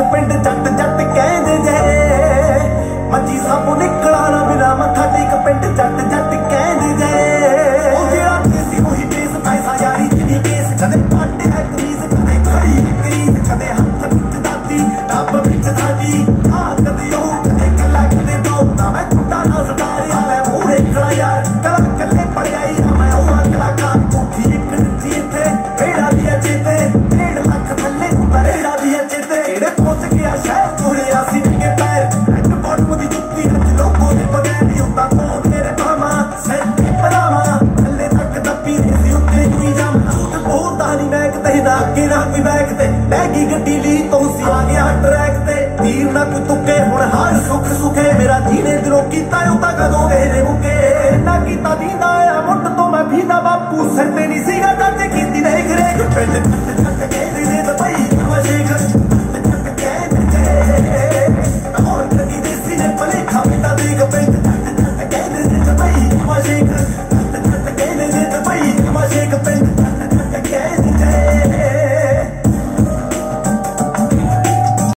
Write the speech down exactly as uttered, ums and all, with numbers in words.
पिंड जट जट कहंदे जे मंजी साबू निकला ना बिना मत्था टेक पिंड जट जट कहंदे जे ओ जेड़ा देसी ओही बेस पैसा यारी जिनी केस कदे पाटे है कमीज कदे खड़ी करीज कदे हथ विच दाती टब विच धाजी आ कदे ओ कदे कला कदे दो ना मैं टुटा ना सटारिया मैं मूरे खड़ा यार कला कले पड़ाई ना मैं ओ अगला का कोठी एक नीचे थे बेड़ा दिया चेते डेढ़ लाख थल्ले बरेड़ा दिया चेते एड़े पहुंच गया शहर पूरे आसी के पैर एंड बॉटम दी जुत्ती हथ लोगों ने बगैर नहीं होता तो तेरे मामा सेट परामा थल्ले तक दपी सी उत्ते हुई जाम ओ तानी मैं कते ना अगे ना कोई बैक ते लैगी गड्डी ली तो सी आ गया ट्रैक ते तीर ना कोई तुके हुण हार सुख सुखे मेरा जीने दिलों कीता उता कदों मेरे मुके ना कीता दींदा आ मुंड तो मैं भीदा बापू सिर ते नहीं सीगा चाचे कीती देख रे पिंड